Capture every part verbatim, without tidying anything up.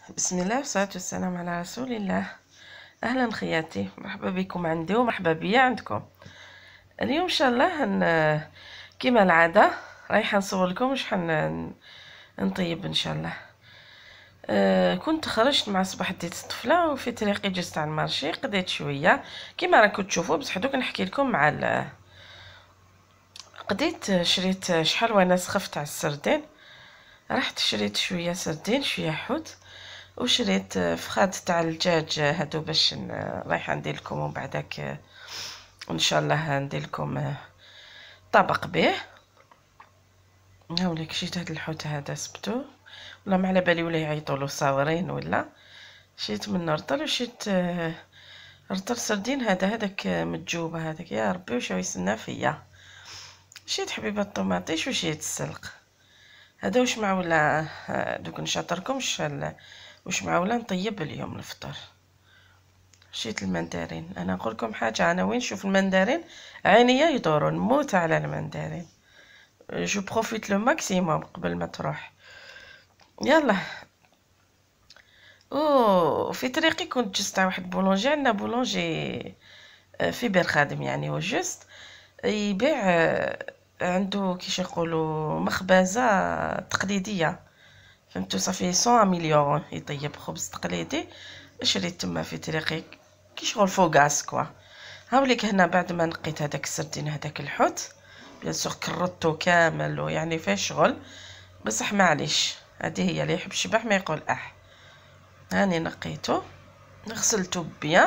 بسم الله والصلاة والسلام على رسول الله. أهلا خياتي، مرحبا بكم عندي ومرحبا بيا عندكم. اليوم إن شاء الله هن... كما العادة رايحة نصور لكم شحال نطيب إن شاء الله. أه كنت خرجت مع صباح ديت الطفلة وفي طريقي جزت على المارشي، قضيت شوية كما راكم تشوفوا، بصح دوك نحكي لكم مع ال... قضيت شريت شحال وانا سخفت على السردين، رحت شريت شوية سردين شوية حوت، وشريت فخاد تاع الدجاج هادو باش رايحه ندير لكم، ومن بعدك ان شاء الله ندير لكم طبق به. هاوليك شيت هاد الحوت هذا سبتو، ولا ما على بالي ولا يعيطوا له صاورين ولا شيت من رطل، وشيت رطل سردين هذا هذاك متجوب هذاك، يا ربي واش يسنى فيا. شيت حبيبه الطوماطيش وشيت السلق هذا واش معوله دوك نشاطركمش واش معوله نطيب اليوم الفطور. شيت المندرين، انا نقول لكم حاجه، انا وين نشوف المندرين عينيا يدوروا، نموت على المندرين، جو بروفيت لو ماكسيموم قبل ما تروح. يلا. او في طريقي كنت جست على واحد بولونجي، عندنا بولونجي في بير خادم يعني، هو جست يبيع عنده كيش يقولوا مخبزه تقليديه، فهمتوا؟ صافي مية مليون يطيب خبز تقليدي. شريت تما في طريقي كي شغل فوقاس كوا. هاوليك هنا بعد ما نقيت هذاك السردين هذاك الحوت، بيان سور كرطو كامل ويعني فيه شغل، بصح معليش هذه هي اللي يحب الشبح ما يقول اح. هاني نقيتو غسلتو بيان،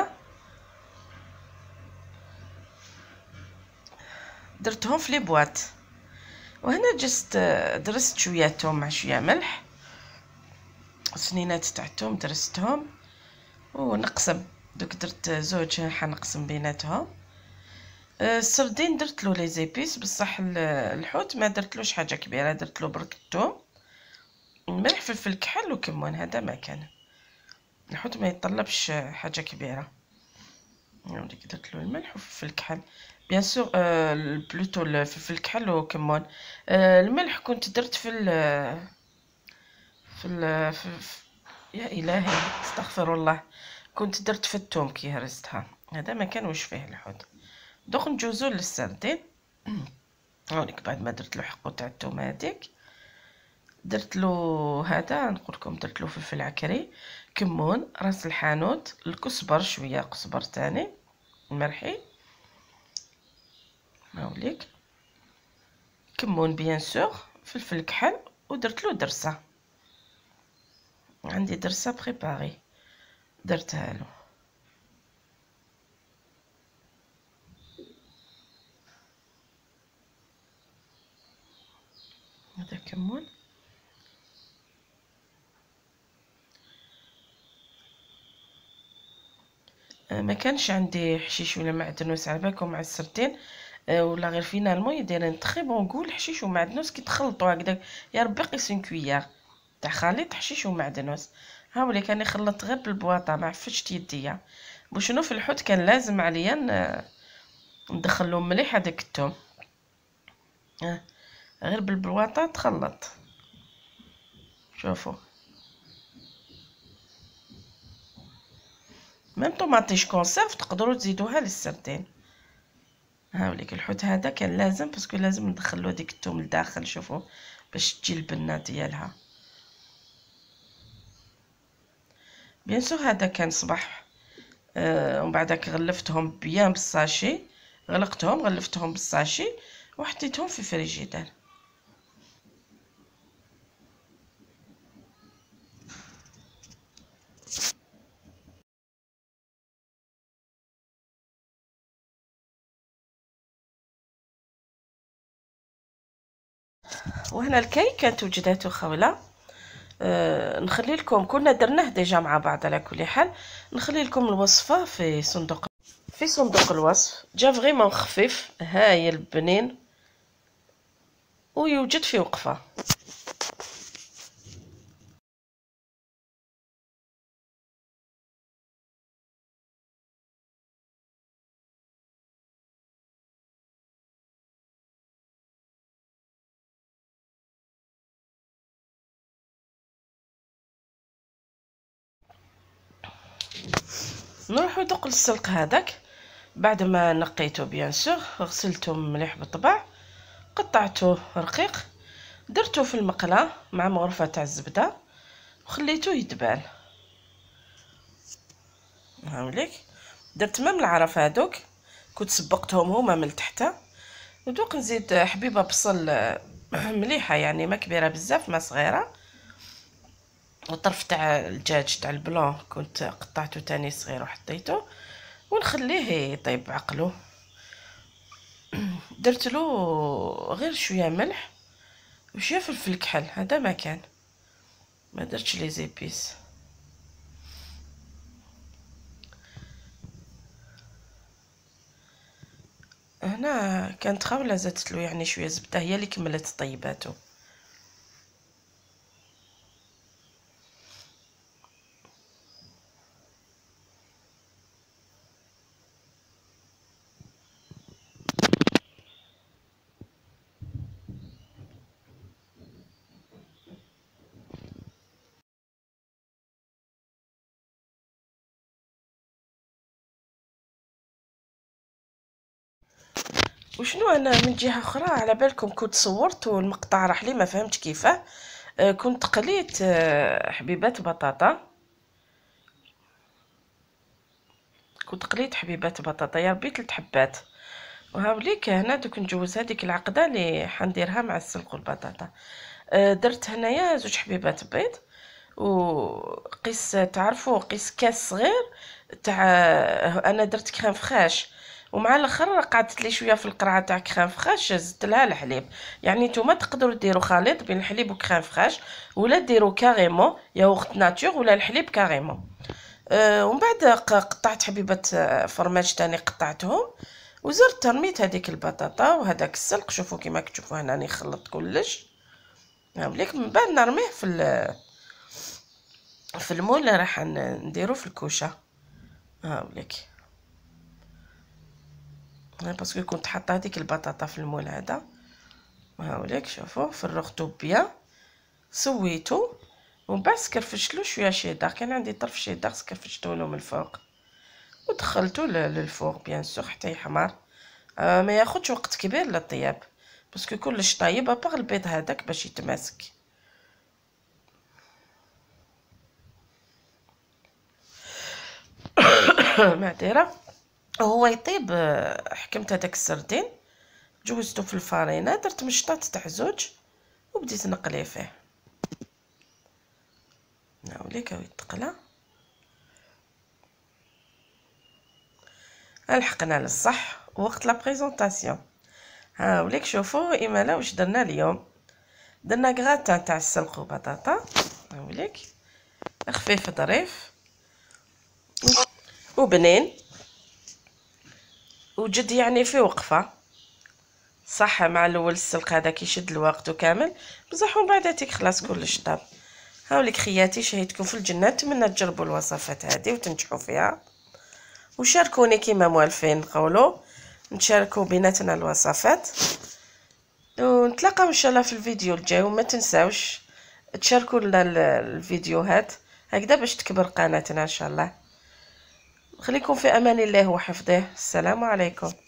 درتهم في لي بواط، وهنا جست درست شويه توم مع شويه ملح، سنينات تاع التوم درستهم ونقسم، دوك درت زوج حنقسم بيناتهم. السردين درت له لي زيبيس، بصح الحوت ما درتلوش حاجه كبيره، درت له برك الثوم، ملح، فلفل كحل وكمون، هذا ما كان. الحوت ما يتطلبش حاجه كبيره. نوريك درت له الملح وفلفل الكحل، بيان سور آه بلوتو الفلفل الكحل وكمون. آه الملح كنت درت في ال في ال في, في يا الهي استغفر الله، كنت درت في الثوم كي هرستها، هذا ما كان واش فيه الحوت. دوك نجوزو للسردين. هاوليك بعد ما درت له حقو تاع الثوم هذيك، درت له هذا نقول لكم، درت له فلفل عكري، كمون، راس الحانوت، الكزبر، شويه قزبر تاني مرحي، هاوليك كمون بيان سور، فلفل كحل، ودرت له درسه، عندي درسه بريباري درتها له. هذا كمون. ما كانش عندي حشيش ولا معدنوس على بالكم مع السردين، ولا غير فينالمون يديرن تري بون غول حشيش ومعدنوس كي تخلطوا هكذا، يا ربي قيس اون كويير تاع خليط حشيش ومعدنوس. هاولي كان يخلط غير بالبواطه، ما عفشت يديا بوشنو في الحوت، كان لازم عليا ندخل له مليح هذاك الثوم، آه. غير بالبواطه تخلط. شوفوا ميم طوماطيش كونسيرف تقدروا تزيدوها للسردين. هاوليك الحوت هذا كان لازم، باسكو لازم ندخلو ديك الثوم لداخل، شوفوا باش تجي البنه ديالها. بيان سور هذا كان صباح، آه ومن بعدك غلفتهم بيان بالساشي، غلقتهم غلفتهم بالساشي وحطيتهم في فريجيدار. وهنا الكي كانت وجدته خولة. أه نخلي لكم، كنا درناه ديجا مع بعض، على كل حال نخلي لكم الوصفه في صندوق في صندوق الوصف، جا فريمون خفيف هايل بنين ويوجد في وقفه. نروحو دوق للسلق هذاك. بعد ما نقيته بيان سور، غسلته مليح بالطبع، قطعته رقيق، درته في المقله مع مغرفه تاع الزبده وخليته يدبال. هاوليك درت مام العرف هذوك كنت سبقتهم هما من تحت. ودوق نزيد حبيبه بصل مليحه، يعني ما كبيره بزاف ما صغيره. وطرف تاع الدجاج تاع البلون كنت قطعته تاني صغير وحطيته، ونخليه يطيب عقلو. درت له غير شويه ملح وشويه فلفل كحل، هذا ما كان، ما درتش لي زيبيس. هنا كانت خاوله زدت له يعني شويه زبده، هي اللي كملت طيباته. وشنو انا من جهه اخرى على بالكم كنت صورت والمقطع راح لي ما فهمتش كيفاه. آه كنت قليت آه حبيبات بطاطا، كنت قليت حبيبات بطاطا يا ربي ثلاث حبات. وهاوليك هنا دوك نجوز هذيك العقده اللي حنديرها مع السلق والبطاطا. آه درت هنايا زوج حبيبات بيض، وقيس تعرفوا قيس كاس صغير تاع، انا درت كريم فخاش، ومع الاخر قعدت لي شويه في القرعه تاع كريم فخاش زدت لها الحليب. يعني نتوما تقدروا ديروا خليط بين الحليب وكريم فخاش، ولا ديروا كاريمون ياغورت ناتور ولا الحليب كاريمون. أه ومن بعد قطعت حبيبات فرماج تاني قطعتهم، وزرت رميت هذيك البطاطا وهذاك السلق. شوفوا كيما تشوفوا هنا راني خلطت كلش. هاوليك من بعد نرميه في في المول راح نديرو في الكوشه. هاوليك باسكو كنت حاطه هذيك البطاطا في المول هذا. هاوليك شوفوا فرغتو بيان، سويتو، ومن بعد سكرفشتلو شويه شيدار، كان عندي طرف شيدار سكرفشتو له من الفوق، ودخلته للفوق بيان سور حتى يحمر. آه ما ياخذش وقت كبير للطياب باسكو كلش طايب ابار البيض هذاك باش يتماسك. معذره. هو يطيب حكمت هذاك السردين، جوزته في الفرينه، درت مشطات تاع زوج وبديت نقلي فيه. ناوليك هاو يتقلى. لحقنا للصح وقت لا بريزونطاسيون. هاوليك شوفوا ايمالا واش درنا اليوم. درنا غراتان تاع السلق وبطاطا، هاوليك خفيف ظريف وبنين وجد يعني في وقفه. صح مع الاول السلق هذاك يشد الوقت وكامل بصح ومن بعد تيك خلاص كلش طاب. هاوليك خياتي شهيتكم في الجنه، نتمنى تجربوا الوصفات هذه وتنجحوا فيها، وشاركوني كيما موالفين نقولوا نتشاركوا بيناتنا الوصفات. ونتلاقاو ان شاء الله في الفيديو الجاي، وما تنساوش تشاركوا لنا الفيديوهات هكذا باش تكبر قناتنا ان شاء الله. خليكم في امان الله وحفظه. السلام عليكم.